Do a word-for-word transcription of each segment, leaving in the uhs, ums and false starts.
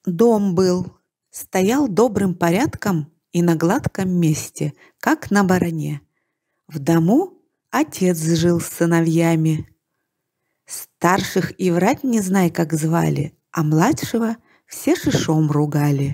Дом был, стоял добрым порядком и на гладком месте, как на баране. В дому отец жил с сыновьями. Старших и врать не знай, как звали, а младшего все шишом ругали.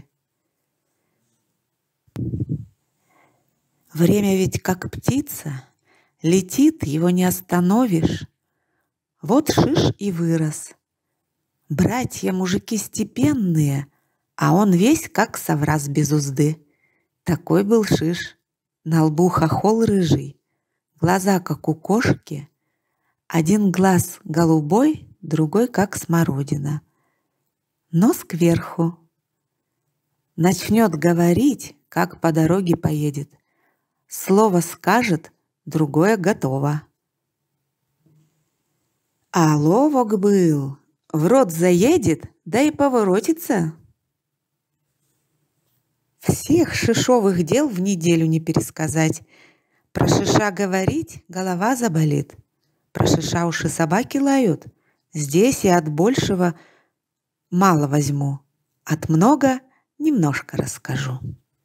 Время ведь как птица, летит, его не остановишь. Вот Шиш и вырос. Братья мужики степенные, а он весь как соврас без узды. Такой был Шиш, на лбу хохол рыжий, глаза как у кошки, один глаз голубой, другой как смородина, нос кверху. Начнет говорить, как по дороге поедет, слово скажет, другое готово. А ловок был, в рот заедет, да и поворотится. Всех шишовых дел в неделю не пересказать. Про Шиша говорить, голова заболит. Про Шиша уши собаки лают. Здесь и от большего мало возьму, от много немножко расскажу.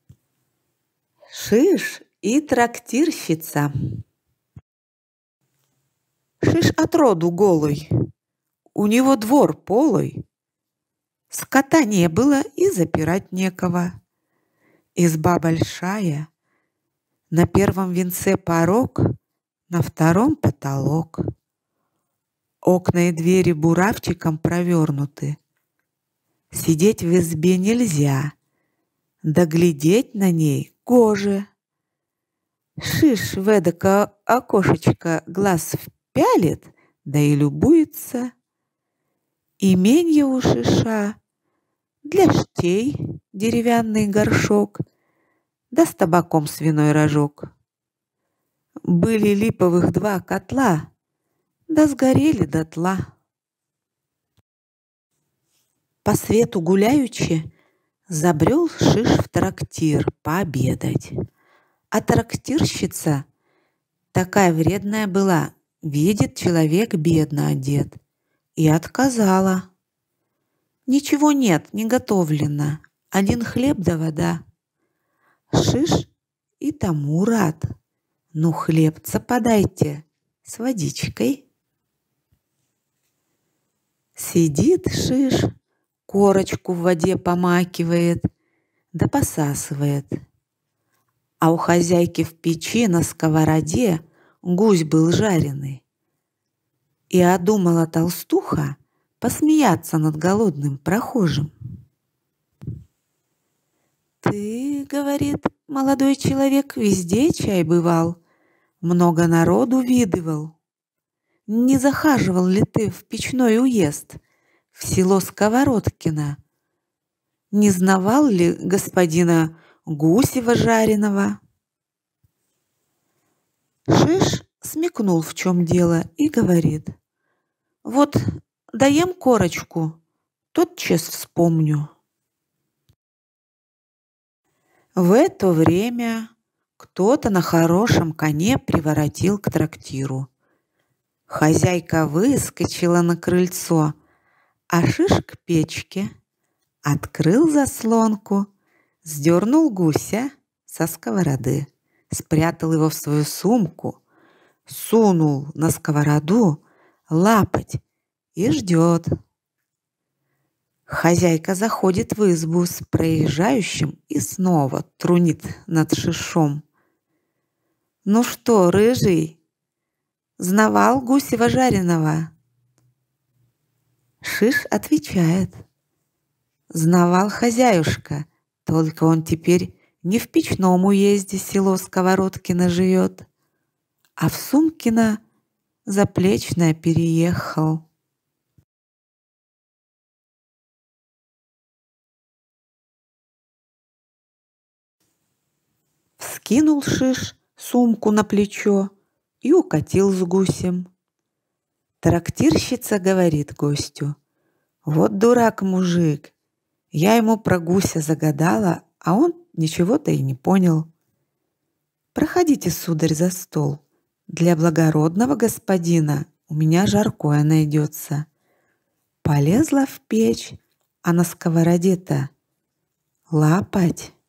Шиш и трактирщица. Шиш отроду голый, у него двор полый. Скота не было и запирать некого. Изба большая, на первом венце порог, на втором потолок. Окна и двери буравчиком провернуты. Сидеть в избе нельзя, да глядеть на ней гоже. Шиш в эдакое окошечко глаз впялит, да и любуется. Именье у Шиша для штей деревянный горшок, да с табаком свиной рожок. Были липовых два котла, да сгорели дотла. По свету гуляючи, забрел Шиш в трактир пообедать. А трактирщица такая вредная была, видит человек бедно одет, и отказала. Ничего нет, не готовлено, один хлеб да вода. Шиш и тому рад. Ну, хлебца подайте с водичкой. Сидит Шиш, корочку в воде помакивает, да посасывает. А у хозяйки в печи на сковороде гусь был жареный. И одумала толстуха посмеяться над голодным прохожим. «Ты, — говорит, — молодой человек, везде чай бывал, много народу видывал. Не захаживал ли ты в печной уезд, в село Сковородкино? Не знавал ли господина Гусева жареного?» Шиш смекнул, в чем дело, и говорит: «Вот даем корочку, тотчас вспомню». В это время кто-то на хорошем коне приворотил к трактиру. Хозяйка выскочила на крыльцо, а Шиш к печке, открыл заслонку, сдернул гуся со сковороды, спрятал его в свою сумку, сунул на сковороду лапоть и ждет. Хозяйка заходит в избу с проезжающим и снова трунит над Шишом. «Ну что, рыжий, знавал Гусева жареного?» Шиш отвечает: «Знавал, хозяюшка, только он теперь не в печном уезде село Сковородкино живет, а в Сумкино Заплечное переехал». Вскинул Шиш сумку на плечо и укатил с гусем. Трактирщица говорит гостю: «Вот дурак мужик, я ему про гуся загадала, а он ничего-то и не понял. Проходите, сударь, за стол. Для благородного господина у меня жаркое найдется». Полезла в печь, а на сковороде-то лапать.